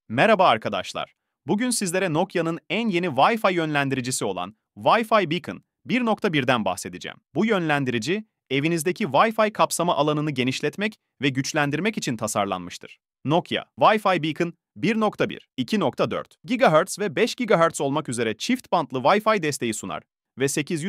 Merhaba arkadaşlar. Bugün sizlere Nokia'nın en yeni Wi-Fi yönlendiricisi olan Wi-Fi Beacon 1.1'den bahsedeceğim. Bu yönlendirici, evinizdeki Wi-Fi kapsama alanını genişletmek ve güçlendirmek için tasarlanmıştır. Nokia Wi-Fi Beacon 1.1, 2.4 GHz ve 5 GHz olmak üzere çift bantlı Wi-Fi desteği sunar ve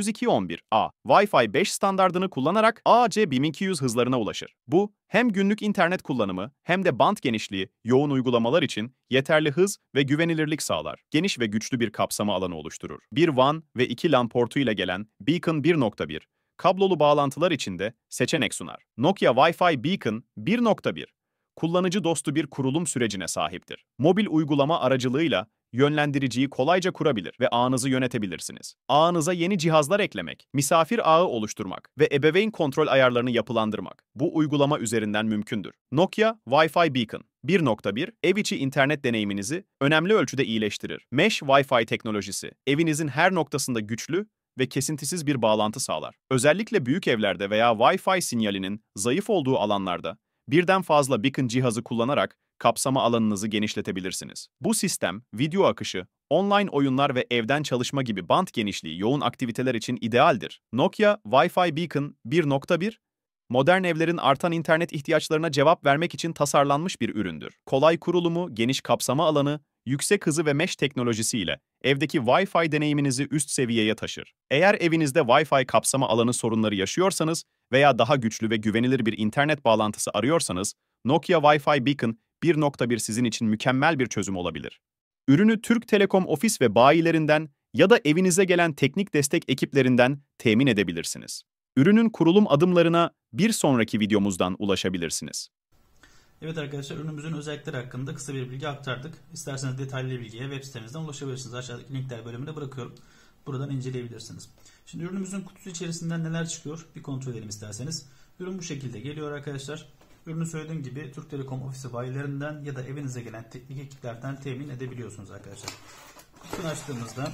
802.11a Wi-Fi 5 standardını kullanarak AC1200 hızlarına ulaşır. Bu, hem günlük internet kullanımı hem de bant genişliği, yoğun uygulamalar için yeterli hız ve güvenilirlik sağlar. Geniş ve güçlü bir kapsama alanı oluşturur. Bir WAN ve 2 LAN portu ile gelen Beacon 1.1, kablolu bağlantılar için de seçenek sunar. Nokia Wi-Fi Beacon 1.1, kullanıcı dostu bir kurulum sürecine sahiptir. Mobil uygulama aracılığıyla yönlendiriciyi kolayca kurabilir ve ağınızı yönetebilirsiniz. Ağınıza yeni cihazlar eklemek, misafir ağı oluşturmak ve ebeveyn kontrol ayarlarını yapılandırmak bu uygulama üzerinden mümkündür. Nokia Wi-Fi Beacon 1.1, ev içi internet deneyiminizi önemli ölçüde iyileştirir. Mesh Wi-Fi teknolojisi, evinizin her noktasında güçlü ve kesintisiz bir bağlantı sağlar. Özellikle büyük evlerde veya Wi-Fi sinyalinin zayıf olduğu alanlarda birden fazla beacon cihazı kullanarak kapsama alanınızı genişletebilirsiniz. Bu sistem, video akışı, online oyunlar ve evden çalışma gibi bant genişliği yoğun aktiviteler için idealdir. Nokia Wi-Fi Beacon 1.1, modern evlerin artan internet ihtiyaçlarına cevap vermek için tasarlanmış bir üründür. Kolay kurulumu, geniş kapsama alanı, yüksek hızı ve mesh teknolojisiyle evdeki Wi-Fi deneyiminizi üst seviyeye taşır. Eğer evinizde Wi-Fi kapsama alanı sorunları yaşıyorsanız veya daha güçlü ve güvenilir bir internet bağlantısı arıyorsanız, Nokia Wi-Fi Beacon 1.1 sizin için mükemmel bir çözüm olabilir. Ürünü Türk Telekom ofis ve bayilerinden ya da evinize gelen teknik destek ekiplerinden temin edebilirsiniz. Ürünün kurulum adımlarına bir sonraki videomuzdan ulaşabilirsiniz. Evet arkadaşlar, ürünümüzün özellikleri hakkında kısa bir bilgi aktardık. İsterseniz detaylı bilgiye web sitemizden ulaşabilirsiniz. Aşağıdaki linkler bölümünde bırakıyorum. Buradan inceleyebilirsiniz. Şimdi ürünümüzün kutusu içerisinden neler çıkıyor bir kontrol edelim isterseniz. Ürün bu şekilde geliyor arkadaşlar. Ürünü söylediğim gibi Türk Telekom ofisi bayilerinden ya da evinize gelen teknik ekiplerden temin edebiliyorsunuz arkadaşlar. Kutunu açtığımızda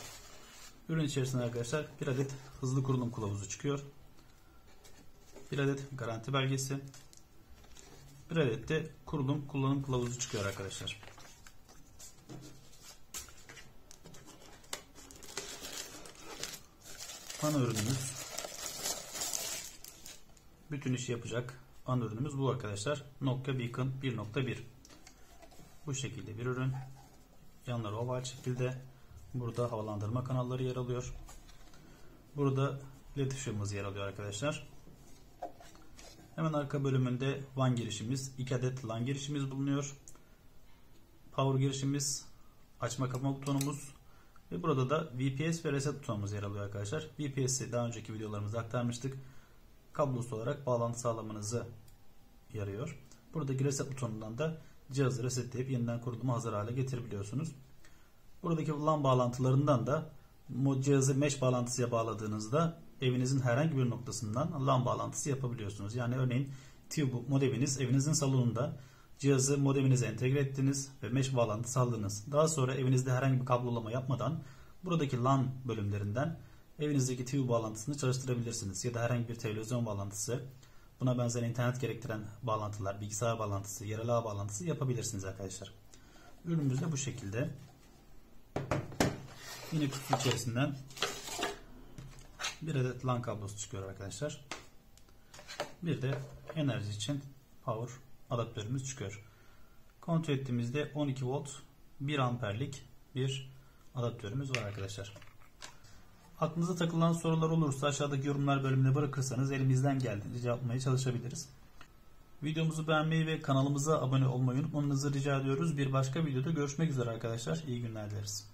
ürün içerisinde arkadaşlar bir adet hızlı kurulum kılavuzu çıkıyor. Bir adet garanti belgesi. Bir adet de kullanım kılavuzu çıkıyor arkadaşlar. Ana ürünümüz, bütün işi yapacak ana ürünümüz bu arkadaşlar. Nokia Beacon 1.1. Bu şekilde bir ürün. Yanları oval şekilde. Burada havalandırma kanalları yer alıyor. Burada led ışığımız yer alıyor arkadaşlar. Hemen arka bölümünde WAN girişimiz, 2 adet LAN girişimiz bulunuyor. Power girişimiz, açma kapama butonumuz ve burada da VPS ve reset butonumuz yer alıyor arkadaşlar. VPS'i daha önceki videolarımızda aktarmıştık. Kablosuz olarak bağlantı sağlamanızı yarıyor. Buradaki reset butonundan da cihazı resetleyip yeniden kuruluma hazır hale getirebiliyorsunuz. Buradaki LAN bağlantılarından da cihazı mesh bağlantısıya bağladığınızda evinizin herhangi bir noktasından LAN bağlantısı yapabiliyorsunuz. Yani örneğin T-Book modeminiz evinizin salonunda, cihazı modeminize entegre ettiniz ve mesh bağlantısı aldınız. Daha sonra evinizde herhangi bir kablolama yapmadan buradaki LAN bölümlerinden evinizdeki TV bağlantısını çalıştırabilirsiniz. Ya da herhangi bir televizyon bağlantısı, buna benzer internet gerektiren bağlantılar, bilgisayar bağlantısı, yerel ağ bağlantısı yapabilirsiniz arkadaşlar. Ürünümüz de bu şekilde. Yine kutu içerisinden bir adet LAN kablosu çıkıyor arkadaşlar. Bir de enerji için power adaptörümüz çıkıyor. Kontrol ettiğimizde 12 volt 1 amperlik bir adaptörümüz var arkadaşlar. Aklınıza takılan sorular olursa aşağıdaki yorumlar bölümüne bırakırsanız elimizden geldiğince cevaplamaya çalışabiliriz. Videomuzu beğenmeyi ve kanalımıza abone olmayı unutmamanızı rica ediyoruz. Bir başka videoda görüşmek üzere arkadaşlar. İyi günler dileriz.